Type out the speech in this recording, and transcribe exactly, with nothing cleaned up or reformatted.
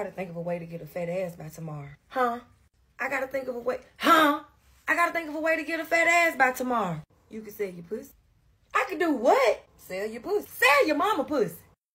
gotta think of a way to get a fat ass by tomorrow. Huh? I gotta think of a way. Huh? I gotta think of a way to get a fat ass by tomorrow. You can sell your pussy. I can do what? Sell your pussy. Sell your mama pussy.